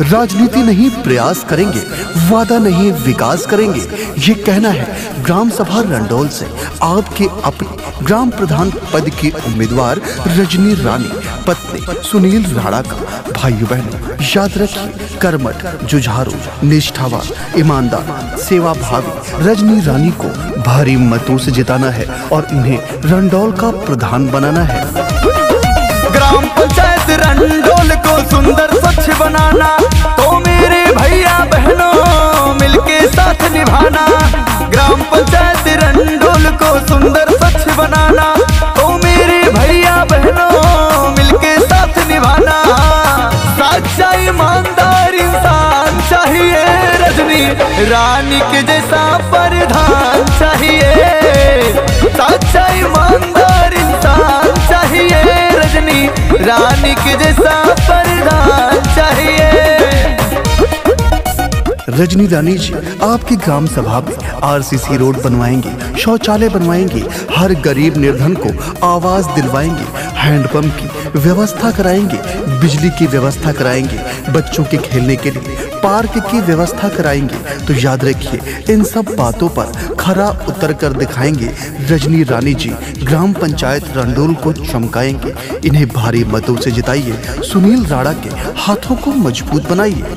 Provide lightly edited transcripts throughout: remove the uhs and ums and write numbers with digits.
राजनीति नहीं प्रयास करेंगे, वादा नहीं विकास करेंगे, ये कहना है ग्राम सभा रंडोल से आपके अपने ग्राम प्रधान पद की उम्मीदवार रजनी रानी पत्नी सुनील राणा का। भाइयों बहनों, याद रखिए, कर्मठ, जुझारू, निष्ठावान, ईमानदार, सेवा भावी रजनी रानी को भारी मतों से जिताना है और इन्हें रंडोल का प्रधान बनाना है। ग्राम पंचायत रंडोल को सुंदर स्वच्छ बनाना, तो मेरे भैया बहनों मिलके साथ निभाना। ग्राम पंचायत रंडोल को सुंदर स्वच्छ बनाना, तो मेरे भैया बहनों मिलके साथ निभाना। सच्चा ईमानदार इंसान चाहिए, रजनी रानी के जैसा प्रधान चाहिए। सच्चा ईमानदार इंसान चाहिए, रजनी रानी के जैसा प्रधान चाहिए। रजनी रानी जी आपकी ग्राम सभा में आरसीसी रोड बनवाएंगे, शौचालय बनवाएंगे, हर गरीब निर्धन को आवास दिलवाएंगे, हैंडपंप की व्यवस्था कराएंगे, बिजली की व्यवस्था कराएंगे, बच्चों के खेलने के लिए पार्क की व्यवस्था कराएंगे। तो याद रखिए, इन सब बातों पर खरा उतर कर दिखाएंगे। रजनी रानी जी ग्राम पंचायत रंडोल को चमकाएंगे। इन्हें भारी मतों से जिताइए, सुनील राणा के हाथों को मजबूत बनाइए।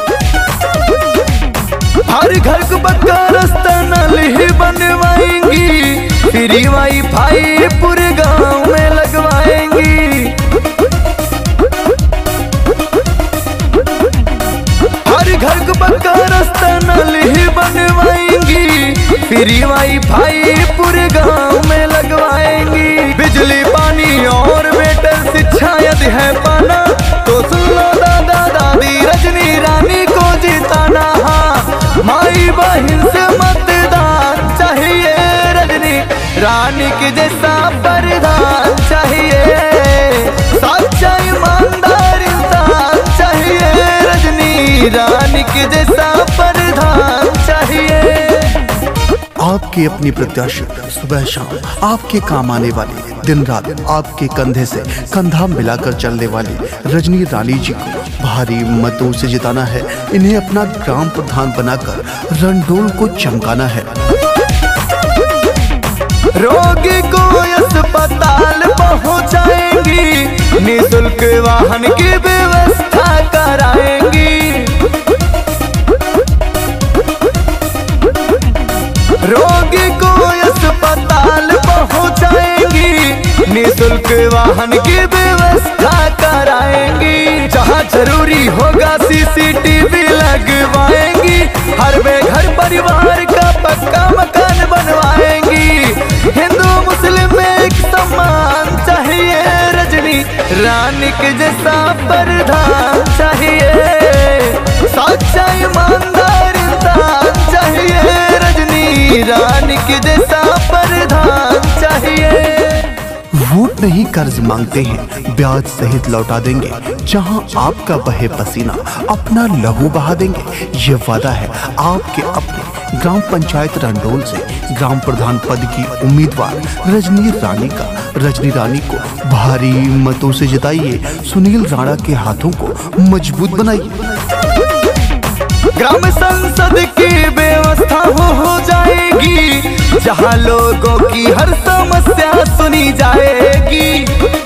हर घर को पक्का रास्ता नल ही बनवाएंगी, फ्री वाईफाई पूरे गांव में लगवाएंगी। हर घर को पक्का रास्ता नल ही बनवाएंगी, फ्री वाईफाई पूरे गांव में लगवाएंगी। बिजली, पानी और बेटर शिक्षा यदि है पाना, तो सुन लो दादा दादी रजनी रानी को जिताना। माई बहन से मतदान चाहिए, रजनी रानी के जैसा प्रधान चाहिए। सच्चा ईमानदार इंसान चाहिए, रजनी रानी के जैसा प्रधान चाहिए। आपके अपनी प्रत्याशी, सुबह शाम आपके काम आने वाली, दिन रात आपके कंधे से कंधा मिलाकर चलने वाली रजनी रानी जी को भारी मतों से जिताना है। इन्हें अपना ग्राम प्रधान बनाकर रंडोल को चमकाना है। रोगी को अस्पताल पहुंचाएंगी, निःशुल्क वाहन की व्यवस्था कराएंगी। रोगी को अस्पताल पहुंचाएंगी, निःशुल्क वाहन की व्यवस्था कराएंगी। जहां जरूरी होगा सीसीटीवी लगवाएंगी, हर बेघर परिवार का पक्का मकान बनवाएंगी। हिंदू मुस्लिम में एक सम्मान चाहिए, रजनी रानी के जैसा प्रधान चाहिए। सच्चा ईमानदार इंसान चाहिए, रजनी रानी के जैसा प्रधान चाहिए। वोट नहीं कर्ज मांगते हैं, ब्याज सहित लौटा देंगे। जहां आपका बहे पसीना, अपना लहू बहा देंगे। ये वादा है आपके अपने ग्राम पंचायत रंडोल से ग्राम प्रधान पद की उम्मीदवार रजनी रानी का। रजनी रानी को भारी मतों से जिताइए, सुनील राणा के हाथों को मजबूत बनाइए। ग्राम संसद की व्यवस्था हो जाएगी, जहां लोगों की हर समस्या सुनी जाएगी।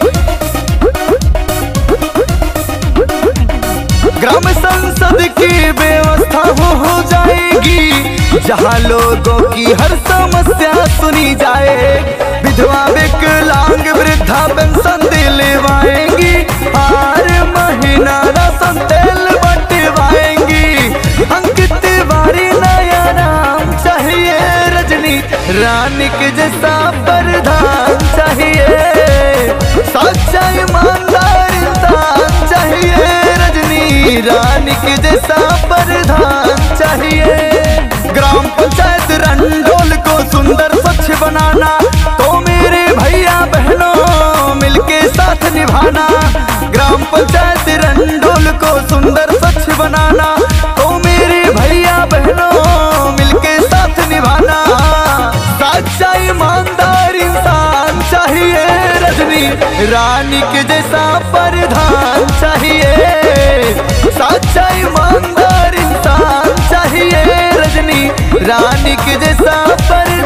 ग्राम संसद की व्यवस्था हो जाएगी, जहां लोगों की हर समस्या सुनी जाएगी। विधवा, विकलांग, वृद्धा पेंशन दिलवाएंगी, हर महीना राशन तेल बंटवाएंगी। अंकित तिवारी नया नाम चाहिए, रजनी रानी के जैसा प्रधान चाहिए। सच्चा ईमानदार इंसान चाहिए, रजनी रानी के जैसा प्रधान चाहिए। ग्राम पंचायत रंडोल को सुंदर स्वच्छ बनाना, तो मेरे भैया बहनों मिलके साथ निभाना। ग्राम पंचायत रंडोल को सुंदर स्वच्छ बनाना, तो मेरे भैया बहनों मिलके साथ निभाना। सच्चा ईमानदार इंसान चाहिए, रजनी रानी के जैसा प्रधान चाहिए। सच्चा रानी के जैसा पर